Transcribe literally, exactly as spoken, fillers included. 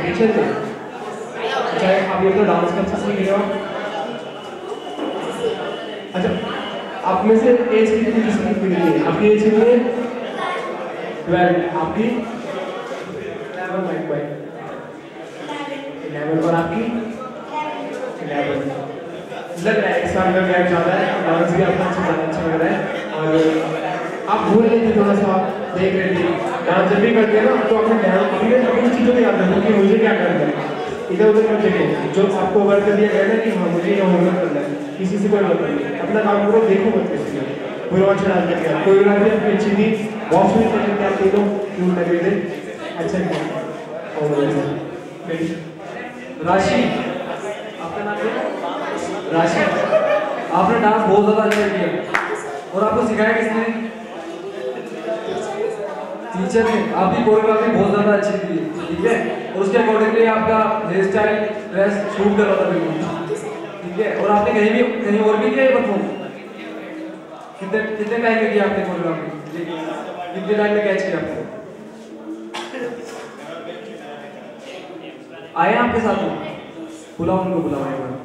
Teacher थे। अच्छा आप ये तो डांस का अच्छा सीख रहे हो। अच्छा आप में से एज कितनी किसकी मिली है? आपकी एज कितनी है? ट्वेल्व। आपकी? Eleven mike by eleven. और आपकी? इलेवन। लग रहा है इस साल का गैप ज़्यादा है, डांस भी आपका अच्छा ज़्यादा अच्छा लग रहा है। और आप भूल रहे थे थोड़ा सा, आप देख रहे थे डांस जब भी करते हैं ना तो अपने ध्यान अपने अपनी चीज़ों में याद रखो कि मुझे क्या करना है। इधर उधर मत देखो, जो आपको वर्क कर दिया गया ना कि हाँ मुझे ये होमवर्क करना है, किसी से कोई मतलब नहीं, अपना काम करो, देखो मत किसी को। पूरा अच्छा डांस करके आप कोरियोग्राफी आपकी अच्छी थी, बॉक्स भी करके आप तीनों क्यों लगे थे, अच्छा किया। राशि, आपका नाम क्या? राशि, आपने डांस बहुत ज़्यादा अच्छा किया और आपको सिखाया किसने? टीचर ने। आपकी कोरियोग्राफी बहुत ज़्यादा अच्छी थी, ठीक है, और उसके अकॉर्डिंगली आपका हेयर स्टाइल ड्रेस शूट कर रहा था बिल्कुल, ठीक है। और आपने कहीं भी कहीं और भी किया है परफॉर्म? कितने कितने टाइम में किया आपने कोरियोग्राफी? कितने टाइम में कैच किया आपने? आए आपके साथ में? बुलाओ उनको, बुलाओ एक बार।